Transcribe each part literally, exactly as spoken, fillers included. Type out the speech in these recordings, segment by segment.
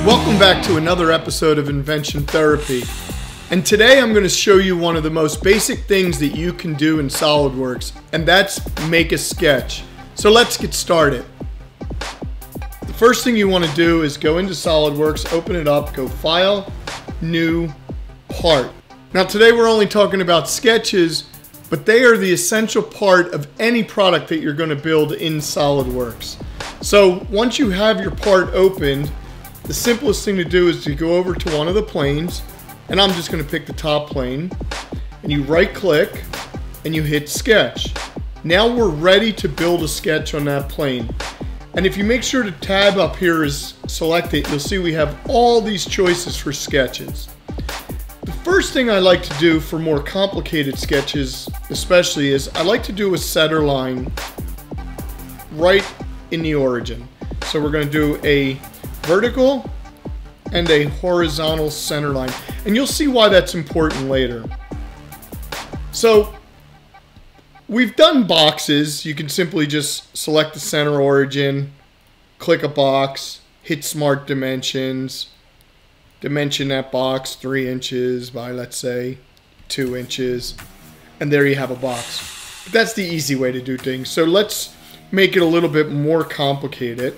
Welcome back to another episode of Invention Therapy. And today I'm going to show you one of the most basic things that you can do in Solidworks, and that's make a sketch. So let's get started. The first thing you want to do is go into Solidworks, open it up, go File, New, Part. Now today we're only talking about sketches, but they are the essential part of any product that you're going to build in Solidworks. So once you have your part opened, the simplest thing to do is to go over to one of the planes, and I'm just going to pick the top plane, and you right click and you hit sketch. Now we're ready to build a sketch on that plane. And if you make sure the tab up here is selected, you'll see we have all these choices for sketches. The first thing I like to do for more complicated sketches especially is I like to do a center line right in the origin. So we're going to do a vertical and a horizontal center line, and you'll see why that's important later. So we've done boxes. You can simply just select the center origin, click a box, hit Smart Dimensions, dimension that box three inches by, let's say, two inches, and there you have a box. But that's the easy way to do things. So let's make it a little bit more complicated.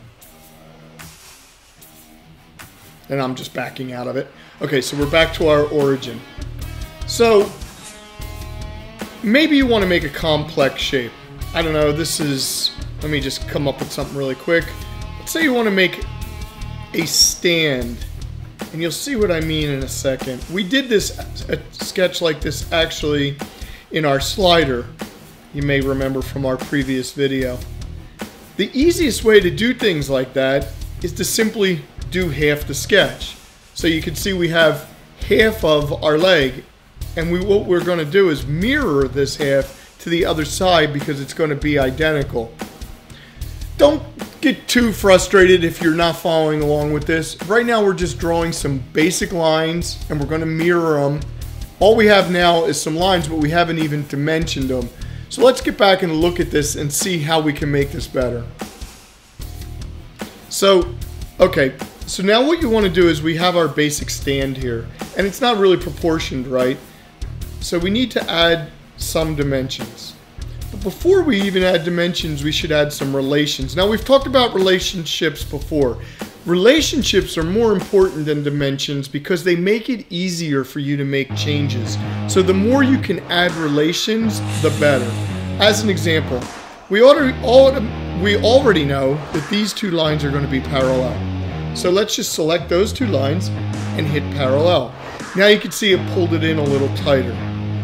And I'm just backing out of it. Okay, so we're back to our origin. So maybe you want to make a complex shape. I don't know, this is, let me just come up with something really quick. Let's say you want to make a stand, and you'll see what I mean in a second. We did this, a sketch like this actually in our slider. You may remember from our previous video. The easiest way to do things like that is to simply do half the sketch. So you can see we have half of our leg, and we, what we're going to do is mirror this half to the other side because it's going to be identical. Don't get too frustrated if you're not following along with this. Right now we're just drawing some basic lines and we're going to mirror them. All we have now is some lines, but we haven't even dimensioned them. So let's get back and look at this and see how we can make this better. So, okay. So now what you want to do is we have our basic stand here, and it's not really proportioned right. So we need to add some dimensions. But before we even add dimensions, we should add some relations. Now we've talked about relationships before. Relationships are more important than dimensions because they make it easier for you to make changes. So the more you can add relations, the better. As an example, we already, we already know that these two lines are going to be parallel. So let's just select those two lines and hit parallel. Now you can see it pulled it in a little tighter.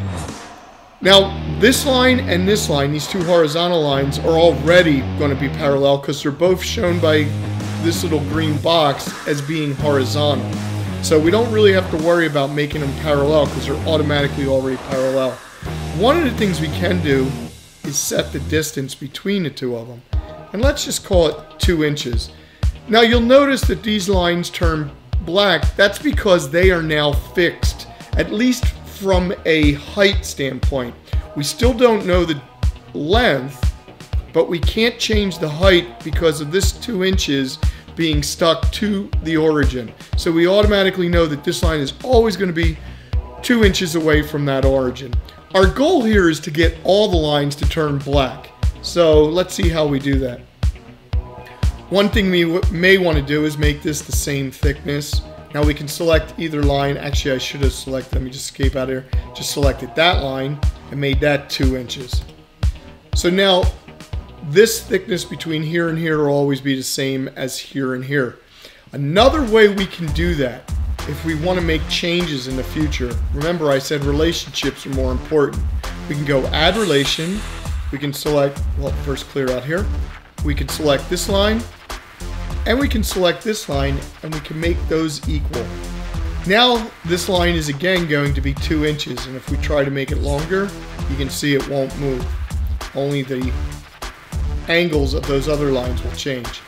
Now this line and this line, these two horizontal lines, are already going to be parallel because they're both shown by this little green box as being horizontal. So we don't really have to worry about making them parallel because they're automatically already parallel. One of the things we can do is set the distance between the two of them. And let's just call it two inches. Now you'll notice that these lines turn black. That's because they are now fixed, at least from a height standpoint. We still don't know the length, but we can't change the height because of this two inches being stuck to the origin. So we automatically know that this line is always going to be two inches away from that origin. Our goal here is to get all the lines to turn black. So let's see how we do that. One thing we may want to do is make this the same thickness. Now we can select either line. Actually, I should have selected, let me just escape out of here. Just selected that line and made that two inches. So now this thickness between here and here will always be the same as here and here. Another way we can do that, if we want to make changes in the future, remember I said relationships are more important. We can go add relation. We can select, well, first clear out here. We can select this line, and we can select this line, and we can make those equal. Now this line is again going to be two inches, and if we try to make it longer, you can see it won't move. Only the angles of those other lines will change.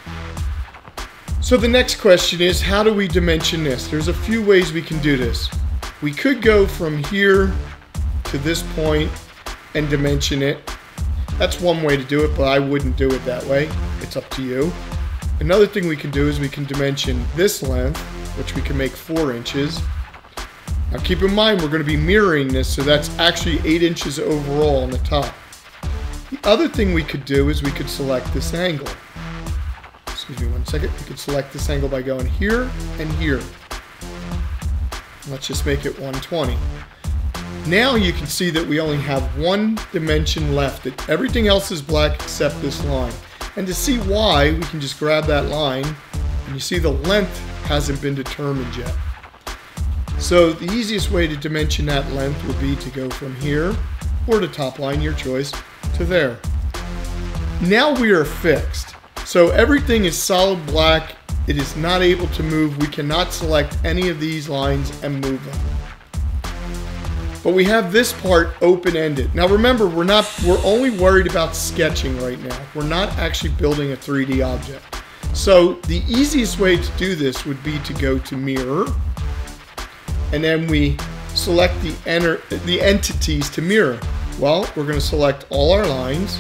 So the next question is, how do we dimension this? There's a few ways we can do this. We could go from here to this point and dimension it. That's one way to do it, but I wouldn't do it that way. It's up to you. Another thing we can do is we can dimension this length, which we can make four inches. Now keep in mind we're going to be mirroring this, so that's actually eight inches overall on the top. The other thing we could do is we could select this angle. Excuse me one second. We could select this angle by going here and here. Let's just make it one twenty. Now you can see that we only have one dimension left. Everything else is black except this line. And to see why, we can just grab that line, and you see the length hasn't been determined yet. So the easiest way to dimension that length would be to go from here, or the top line, your choice, to there. Now we are fixed. So everything is solid black. It is not able to move. We cannot select any of these lines and move them. But we have this part open-ended. Now remember, we're not we're only worried about sketching right now. We're not actually building a three D object. So the easiest way to do this would be to go to mirror, and then we select the enter the entities to mirror. Well, we're going to select all our lines,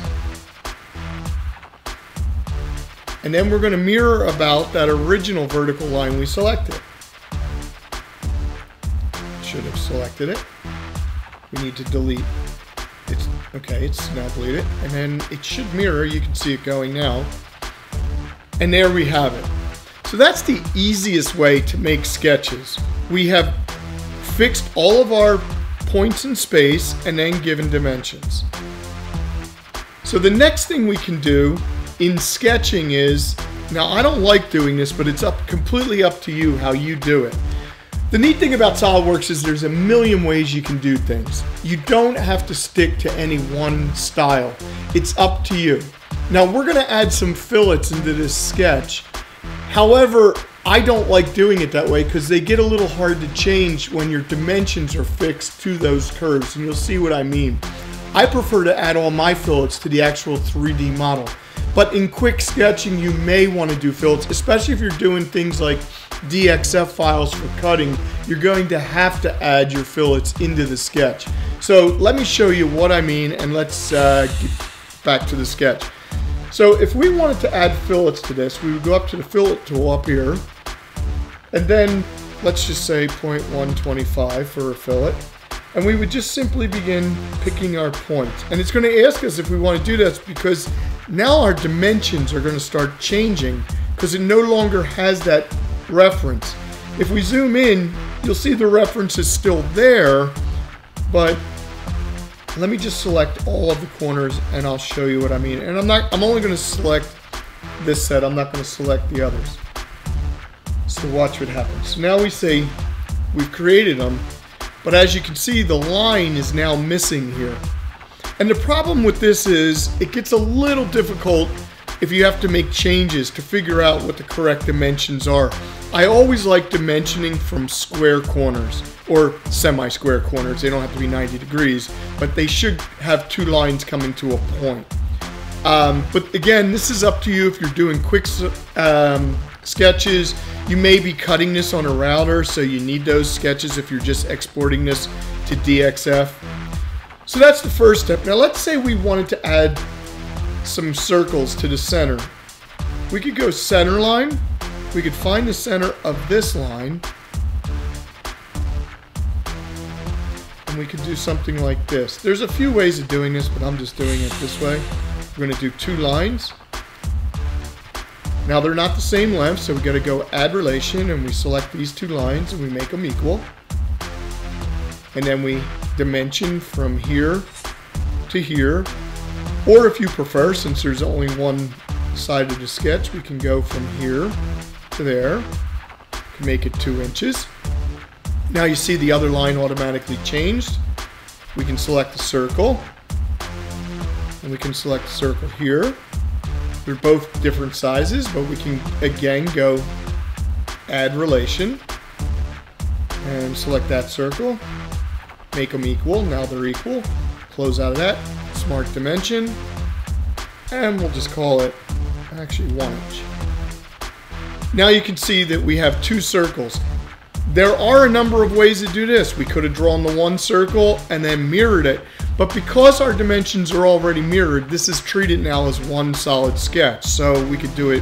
and then we're going to mirror about that original vertical line we selected. Should have selected it. We need to delete. It's okay, it's now deleted. And then it should mirror, you can see it going now. And there we have it. So that's the easiest way to make sketches. We have fixed all of our points in space and then given dimensions. So the next thing we can do in sketching is, now I don't like doing this, but it's up completely up to you how you do it. The neat thing about Solidworks is there's a million ways you can do things. You don't have to stick to any one style. It's up to you. Now we're going to add some fillets into this sketch. However, I don't like doing it that way because they get a little hard to change when your dimensions are fixed to those curves, and you'll see what I mean. I prefer to add all my fillets to the actual three D model. But in quick sketching, you may want to do fillets, especially if you're doing things like D X F files for cutting. You're going to have to add your fillets into the sketch. So let me show you what I mean, and let's uh, get back to the sketch. So if we wanted to add fillets to this, we would go up to the fillet tool up here, and then let's just say zero point one two five for a fillet. And we would just simply begin picking our points. And it's going to ask us if we want to do this because now our dimensions are going to start changing because it no longer has that reference. If we zoom in, you'll see the reference is still there, but let me just select all of the corners and I'll show you what I mean. And I'm not, I'm only going to select this set. I'm not going to select the others. So watch what happens. So now we say we've created them. But as you can see, the line is now missing here. And the problem with this is it gets a little difficult if you have to make changes to figure out what the correct dimensions are. I always like dimensioning from square corners or semi-square corners. They don't have to be ninety degrees, but they should have two lines coming to a point. Um, but again, this is up to you if you're doing quick um, sketches. You may be cutting this on a router, so you need those sketches if you're just exporting this to D X F. So that's the first step. Now let's say we wanted to add some circles to the center. We could go center line. We could find the center of this line. And we could do something like this. There's a few ways of doing this, but I'm just doing it this way. We're going to do two lines. Now they're not the same length, so we got to go add relation, and we select these two lines and we make them equal. And then we dimension from here to here. Or if you prefer, since there's only one side of the sketch, we can go from here to there. We can make it two inches. Now you see the other line automatically changed. We can select the circle. And we can select the circle here. They're both different sizes, but we can again go add relation and select that circle, make them equal. Now they're equal. Close out of that, smart dimension, and we'll just call it actually one inch. Now you can see that we have two circles. There are a number of ways to do this. We could have drawn the one circle and then mirrored it. But because our dimensions are already mirrored, this is treated now as one solid sketch. So we could do it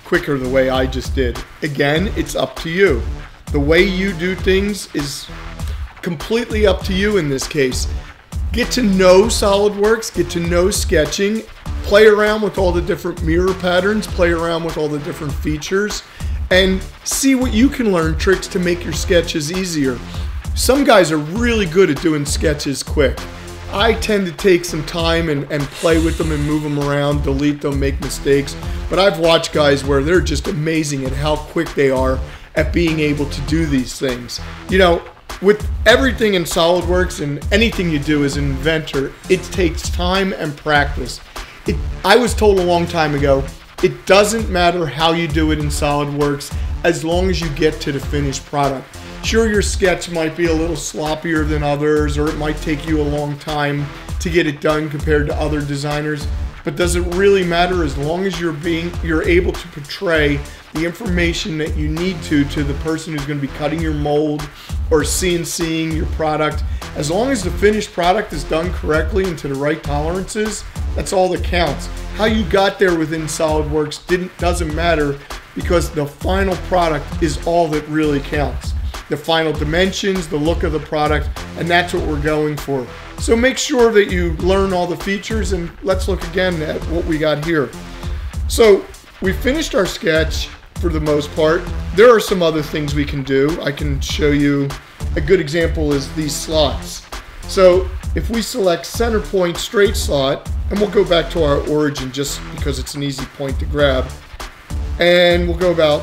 quicker the way I just did. Again, it's up to you. The way you do things is completely up to you in this case. Get to know Solidworks, get to know sketching, play around with all the different mirror patterns, play around with all the different features, and see what you can learn tricks to make your sketches easier. Some guys are really good at doing sketches quick. I tend to take some time and, and play with them and move them around, delete them, make mistakes. But I've watched guys where they're just amazing at how quick they are at being able to do these things. You know, with everything in SolidWorks and anything you do as an inventor, it takes time and practice. It, I was told a long time ago, it doesn't matter how you do it in SolidWorks as long as you get to the finished product. Sure, your sketch might be a little sloppier than others, or it might take you a long time to get it done compared to other designers, but does it really matter as long as you're being you're able to portray the information that you need to to the person who's going to be cutting your mold or CNCing your product? As long as the finished product is done correctly and to the right tolerances, that's all that counts. How you got there within SolidWorks didn't doesn't matter, because the final product is all that really counts. The final dimensions, the look of the product, and that's what we're going for. So make sure that you learn all the features, and let's look again at what we got here. So we finished our sketch for the most part. There are some other things we can do. I can show you a good example is these slots. So if we select center point straight slot, and we'll go back to our origin just because it's an easy point to grab, and we'll go about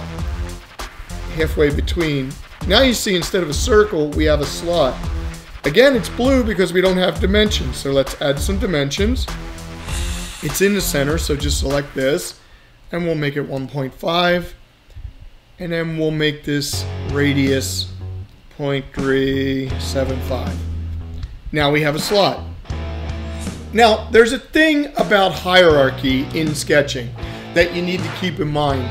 halfway between. Now you see instead of a circle, we have a slot. Again, it's blue because we don't have dimensions, so let's add some dimensions. It's in the center, so just select this, and we'll make it one point five, and then we'll make this radius zero point three seven five. Now we have a slot. Now, there's a thing about hierarchy in sketching that you need to keep in mind.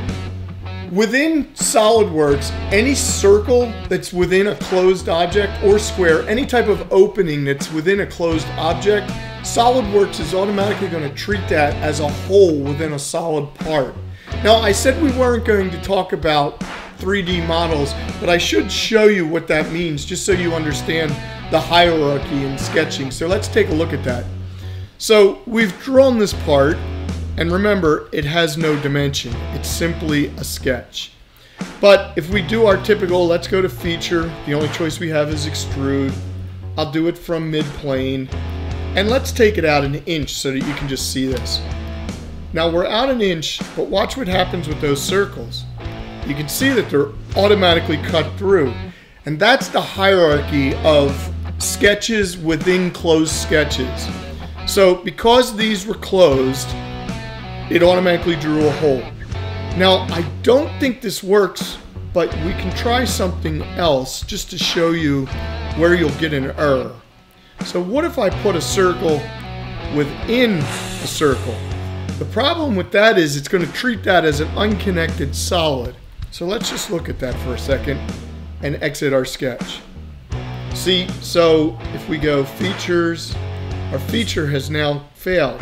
Within SolidWorks, any circle that's within a closed object or square, any type of opening that's within a closed object, SolidWorks is automatically going to treat that as a whole within a solid part. Now, I said we weren't going to talk about three D models, but I should show you what that means just so you understand the hierarchy in sketching. So let's take a look at that. So we've drawn this part. And remember, it has no dimension. It's simply a sketch. But if we do our typical, let's go to feature. The only choice we have is extrude. I'll do it from mid-plane. And let's take it out an inch so that you can just see this. Now we're out an inch, but watch what happens with those circles. You can see that they're automatically cut through. And that's the hierarchy of sketches within closed sketches. So because these were closed, it automatically drew a hole. Now, I don't think this works, but we can try something else just to show you where you'll get an error. So what if I put a circle within a circle? The problem with that is it's going to treat that as an unconnected solid. So let's just look at that for a second and exit our sketch. See, so if we go features, our feature has now failed.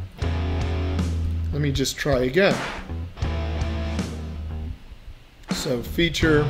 Let me just try again. So feature,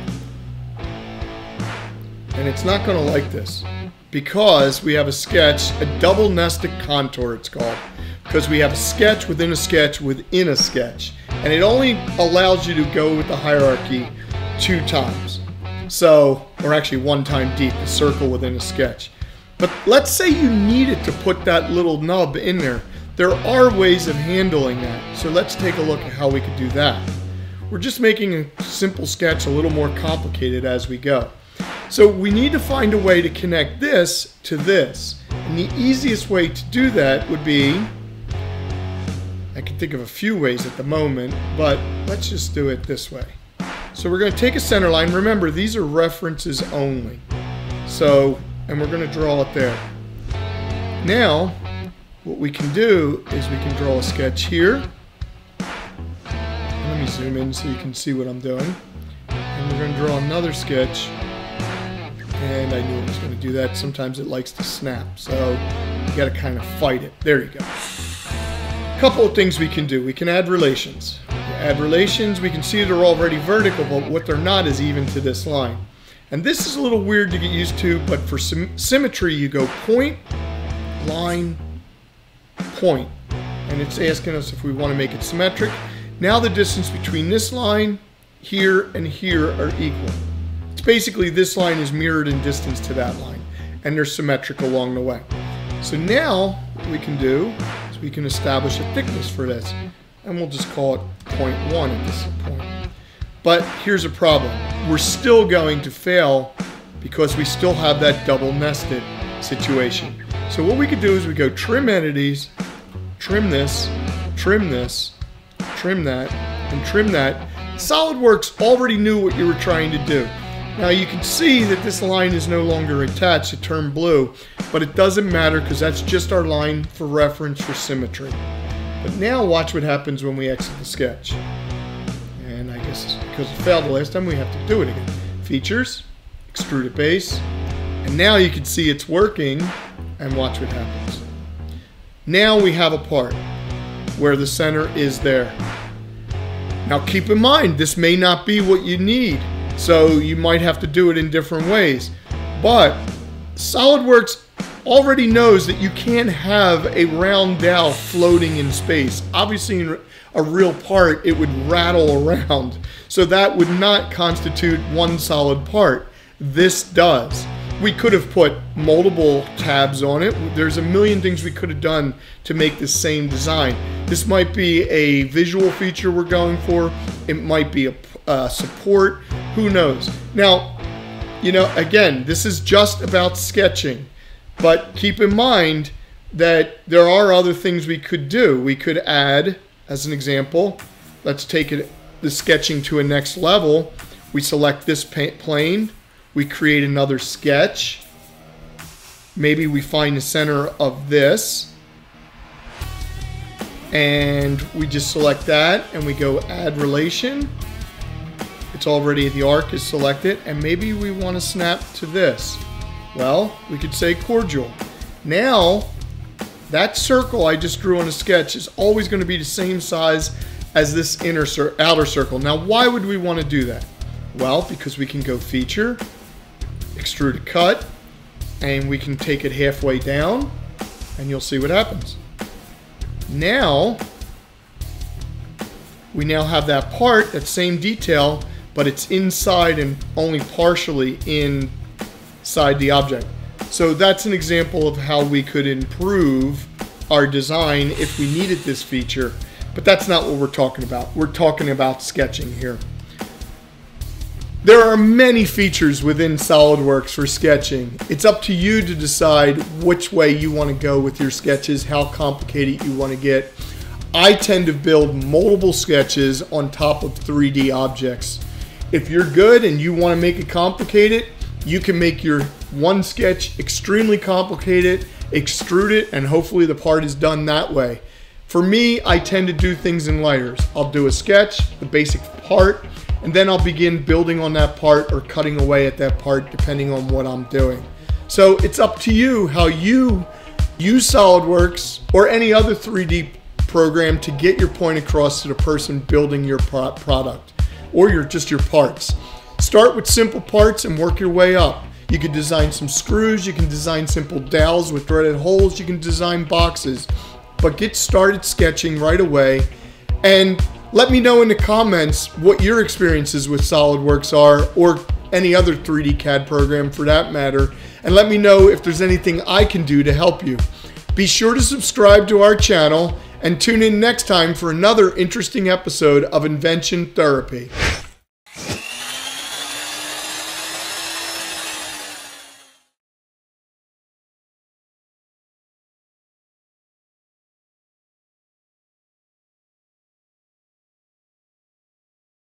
and it's not going to like this because we have a sketch, a double nested contour it's called, because we have a sketch within a sketch within a sketch, and it only allows you to go with the hierarchy two times. So, or actually one time deep, a circle within a sketch. But let's say you needed to put that little nub in there. There are ways of handling that, so let's take a look at how we could do that. We're just making a simple sketch a little more complicated as we go. So we need to find a way to connect this to this. And the easiest way to do that would be, I can think of a few ways at the moment, but let's just do it this way. So we're going to take a center line. Remember, these are references only. So, and we're going to draw it there. Now, what we can do is we can draw a sketch here. Let me zoom in so you can see what I'm doing. And we're going to draw another sketch. And I knew it was going to do that. Sometimes it likes to snap, so you got to kind of fight it. There you go. A couple of things we can do. We can add relations. You Add relations, we can see they're already vertical, but what they're not is even to this line. And this is a little weird to get used to, but for sym symmetry, you go point, line, point. And it's asking us if we want to make it symmetric. Now the distance between this line, here, and here are equal. It's basically this line is mirrored in distance to that line, and they're symmetric along the way. So now what we can do is we can establish a thickness for this, and we'll just call it zero point one at this point. But here's a problem. We're still going to fail because we still have that double nested situation. So what we could do is we go trim entities, trim this, trim this, trim that, and trim that. Solidworks already knew what you were trying to do. Now you can see that this line is no longer attached, it turned blue, but it doesn't matter because that's just our line for reference for symmetry. But now watch what happens when we exit the sketch. And I guess because it failed the last time, we have to do it again. Features, extrude at base, and now you can see it's working, and watch what happens. Now we have a part where the center is there. Now keep in mind, this may not be what you need, so you might have to do it in different ways. But Solidworks already knows that you can't have a round dowel floating in space. Obviously in a real part, it would rattle around. So that would not constitute one solid part. This does. We could have put multiple tabs on it. There's a million things we could have done to make the same design. This might be a visual feature we're going for. It might be a uh, support. Who knows? Now, you know, again, this is just about sketching. But keep in mind that there are other things we could do. We could add, as an example, let's take it, the sketching to a next level. We select this plane. We create another sketch. Maybe we find the center of this. And we just select that and we go add relation. It's already, the arc is selected. And maybe we want to snap to this. Well, we could say cordial. Now, that circle I just drew on a sketch is always going to be the same size as this inner cir- outer circle. Now, why would we want to do that? Well, because we can go feature, extrude a cut, and we can take it halfway down, and you'll see what happens. Now, we now have that part, that same detail, but it's inside and only partially inside the object. So that's an example of how we could improve our design if we needed this feature, but that's not what we're talking about. We're talking about sketching here. There are many features within Solidworks for sketching. It's up to you to decide which way you want to go with your sketches, how complicated you want to get. I tend to build multiple sketches on top of three D objects. If you're good and you want to make it complicated, you can make your one sketch extremely complicated, extrude it, and hopefully the part is done that way. For me, I tend to do things in layers. I'll do a sketch, the basic part, and then I'll begin building on that part or cutting away at that part depending on what I'm doing. So it's up to you how you use SolidWorks or any other three D program to get your point across to the person building your pro product or your just your parts. Start with simple parts and work your way up. You can design some screws, you can design simple dowels with threaded holes, you can design boxes, but get started sketching right away. And let me know in the comments what your experiences with SolidWorks are, or any other three D C A D program for that matter, and let me know if there's anything I can do to help you. Be sure to subscribe to our channel and tune in next time for another interesting episode of Invention Therapy.